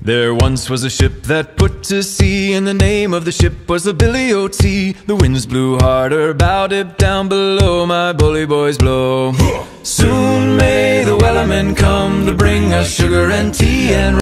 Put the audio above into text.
There once was a ship that put to sea, and the name of the ship was the Billy O.T. The winds blew harder, bowed it down below, my bully boys blow. Soon may the wellermen come to bring us sugar and tea and